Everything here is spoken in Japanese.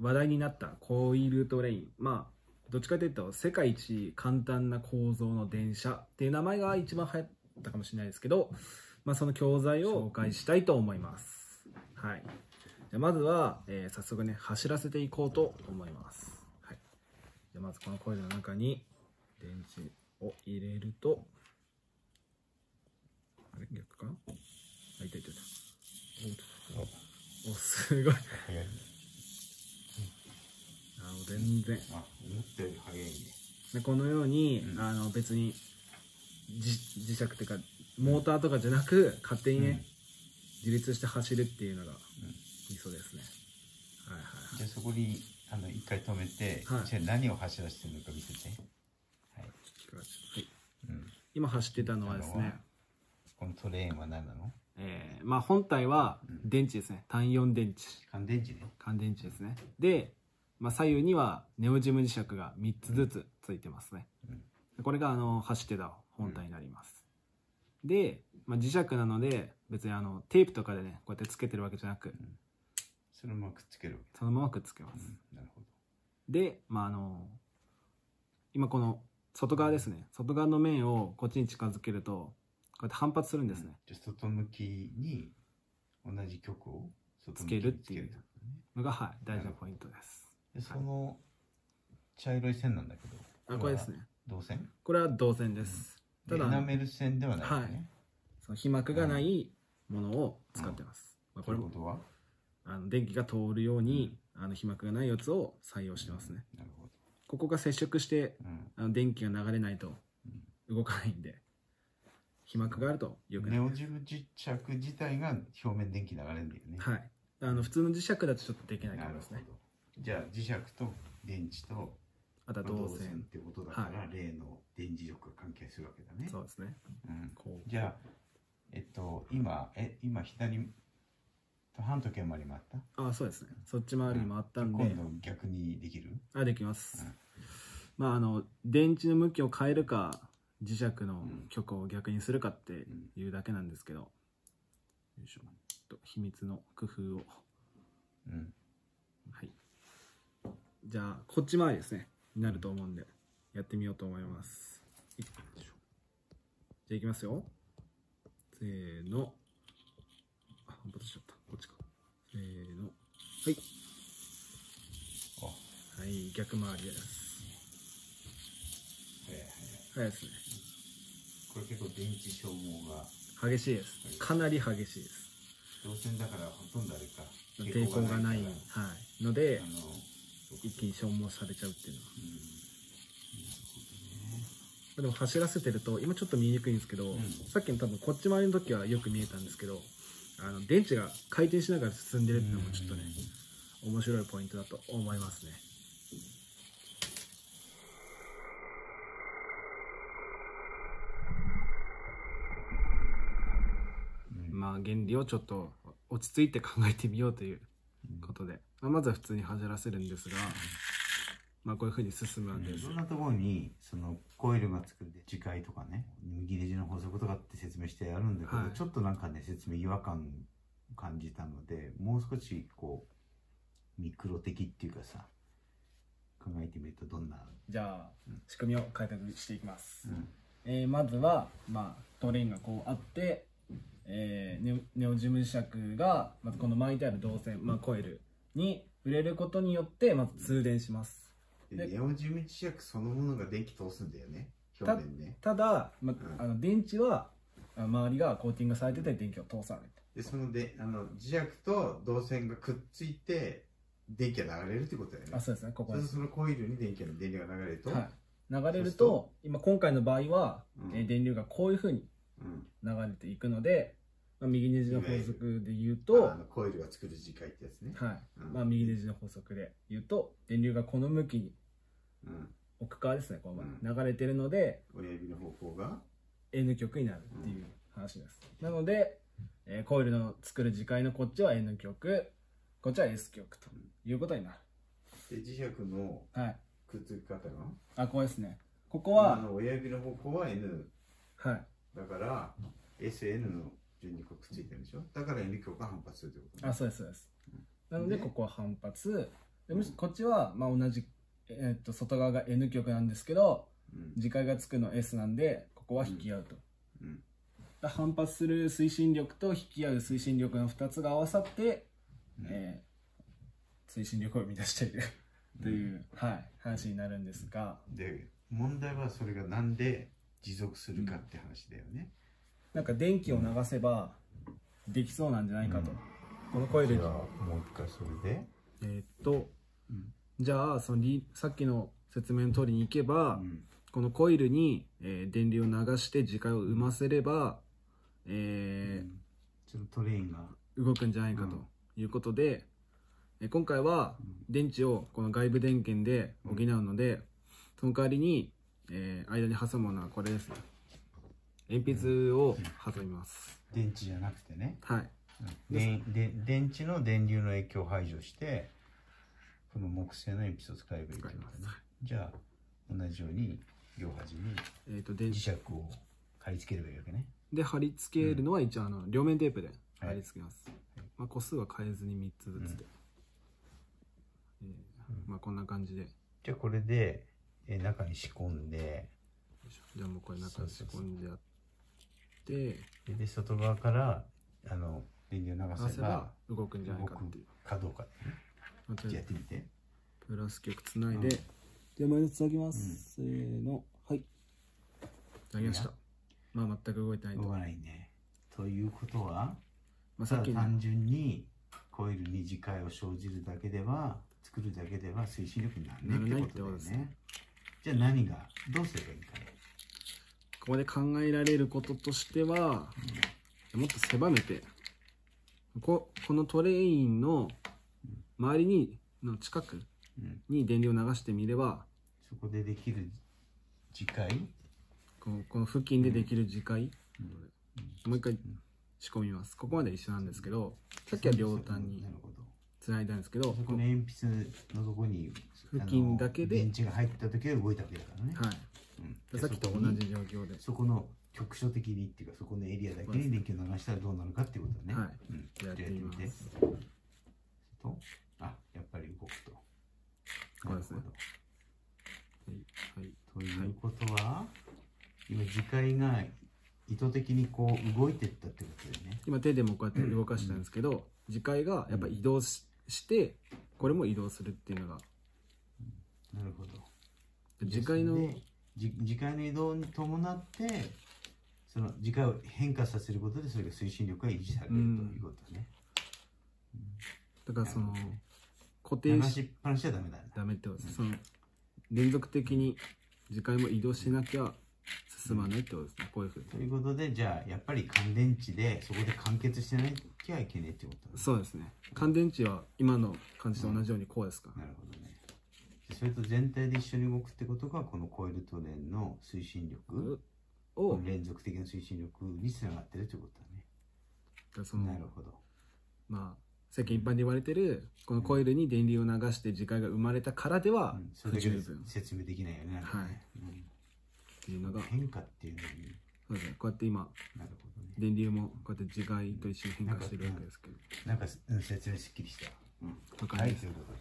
話題になったコイルトレイン、まあどっちかというと世界一簡単な構造の電車っていう名前が一番流行ったかもしれないですけど、まあ、その教材を紹介したいと思います。はい、じゃあまずは、早速ね走らせていこうと思います。はい、じゃあまずこのコイルの中に電池を入れると、あれ逆かな、あ、いたいたいた。お、すごい。全然。 思ったより早いね。 でこのように、別に磁石っていうかモーターとかじゃなく勝手にね、自立して走るっていうのが理想ですね。はいはいはい。 じゃあそこに一回止めて、 はい、 じゃあ何を走らせてるのか見せて。はい。 今走ってたのはですね、 このトレーンは何なの？ まあ本体は電池ですね。単4電池。 乾電池ね。 乾電池ですね。で、まあ、左右にはネオジム磁石が3つずつついてますね。これが走ってた本体になります。で、まあ、磁石なので別にテープとかでねこうやってつけてるわけじゃなく、 そのままくっつける。 そのままくっつけます。 なるほど。 で、まあ今この外側ですね、外側の面をこっちに近づけるとこうやって反発するんですね。 じゃあ外向きに同じ極をつけるっていうのが、はい、大事なポイントです。 でその茶色い線なんだけど、 これですね。 銅線？ これは銅線です。 ただエナメル線ではないよね。 その被膜がないものを使ってます。 これことは電気が通るように被膜がないやつを採用してますね。 なるほど。 ここが接触して電気が流れないと動かないんで、被膜があるとよくない。 ネオジム磁石自体が表面電気流れるんだよね。 はい。普通の磁石だとちょっとできないと思いますね。 じゃあ磁石と電池とあとは銅線ってことだから、例の電磁力が関係するわけだね。 そうですね。 じゃあ今左反時計回り回った？ そうですね。そっち回りに回ったんで、 今度逆にできる？ できます。まあ電池の向きを変えるか磁石の極を逆にするかっていうだけなんですけど、よいしょと秘密の工夫を。はい。じゃあこっち回りですねになると思うんでやってみようと思います。じゃあいきますよ。せーの。反発しちゃった。こっちか。せーの。はい。はい、逆回りです。早いですね。 これ結構電池消耗が激しいです。かなり激しいです。 銅線だからほとんどあれか。 抵抗がない、ので、一気に消耗されちゃうっていうのは。でも走らせてると今ちょっと見えにくいんですけど、さっきの多分こっち回りの時はよく見えたんですけど、電池が回転しながら進んでるっていうのもちょっとね、面白いポイントだと思いますね。まあ原理をちょっと落ち着いて考えてみようということで、まずは普通に走らせるんですが、まあこういうふうに進むわけです。 いろんなところにそのコイルが作る磁界とかね、右ネジの法則とかって説明してあるんだけど、ちょっとなんかね説明違和感感じたので、もう少しこうミクロ的っていうかさ、考えてみるとどんな。 じゃあ、仕組みを解説していきます。まずは、まあ、トレインがこうあって、ネオジム磁石がまずこの巻いてある導線、コイルに触れることによってまず通電します。 ネオジム磁石そのものが電気通すんだよね、表面ね。 ただ、電池は周りがコーティングされてて電気を通さない。 でそので磁石と導線がくっついて電気が流れるってことだよね。 そうですね。ここです。 そのコイルに電流が流れると、 流れると今回の場合は、電流がこういうふうに流れていくので、右ネジの法則で言うと、 コイルが作る磁界ってやつね。 右ネジの法則で言うと、電流がこの向きに、奥側ですね、この流れてるので、 親指の方向が N 極になるっていう話です。なので、コイルの作る磁界のこっちは N 極、こっちは S 極ということになる。 で、磁石のくっつき方が、 ここですね。ここは親指の方向は N。だから SN の順にくっついてるでしょ。だから N 極が反発するということ。 そうですそうです。なのでここは反発、 こっちはまあ同じ、外側が N 極なんですけど、磁界がつくの S なんで、ここは引き合うと。反発する推進力と引き合う推進力の2つが合わさって、推進力を生み出しているという、話になるんですが、 で問題はそれがなんで持続するかって話だよね。 なんか電気を流せばできそうなんじゃないかと、このコイルに。 じゃあもう一回それでじゃあそのさっきの説明の通りにいけば、このコイルに、電流を流して磁界を生ませれば、 そのトレインが動くんじゃないかということで、今回は電池をこの外部電源で補うので、その代わりに、間に挟むものはこれですね。鉛筆を挟みます。 電池じゃなくてね。 はい。 電池の電流の影響を排除して、この木製の鉛筆を使えばいいということね。じゃあ同じように両端に磁石を貼り付ければいいわけね。 で貼り付けるのは一応両面テープで貼り付けます。まあ個数は変えずに3つずつで、まあこんな感じで。 じゃあこれで中に仕込んで、 じゃあもうこれ中に仕込んでやって、 で外側から電流を流せば動くんじゃないかっていう。 かどうかってね。じゃあやってみて。 プラス極つないで、じゃあマイナスつなぎます。せーの、はい。つなぎました。まあ全く動いてないと。 動かないね。ということは、 さっき単純にコイルに磁界を生じるだけでは、作るだけでは推進力にならないってことですね。じゃあどうすればいいか。 ここで考えられることとしては、もっと狭めて、このトレインの周りの近くに電流を流してみれば、 そこでできる磁界、 この付近でできる磁界、もう一回仕込みます。ここまで一緒なんですけど、さっきは両端につないだんですけど、 この鉛筆のとこに付近だけで電池が入った時は動いたわけだからね。 はい。さっきと同じ状況で。 そこの局所的にっていうか、そこのエリアだけに電気を流したらどうなるかっていうことだね。 はい。やってみます。 やっぱり動くと。 そうですね。 はい。ということは、今磁界が意図的にこう動いていったってことだよね。 今手でもこうやって動かしたんですけど、磁界がやっぱ移動して、これも移動するっていうのが。 なるほど。 磁界の移動に伴って、その磁界を変化させることで、それが推進力が維持されるということね。 だから固定流しっぱなしはダメだね。 ダメってことです。連続的に磁界も移動しなきゃ進まないってことですね。こういうふうに。 ということで、じゃあやっぱり乾電池でそこで完結してなきゃいけないってことだね。 そうですね。乾電池は今の感じと同じようにこうですか。 なるほどね。それと全体で一緒に動くってことが、このコイルトレーンの推進力を連続的な推進力につながってるということだね。なるほど。 まあ世間一般で言われてるこのコイルに電流を流して磁界が生まれたからでは不十分。 説明できないよね。 はい。っていうのが変化っていうのに。 そうですね。こうやって今電流もこうやって磁界と一緒に変化してるわけですけど。 なんか説明すっきりした。 はい。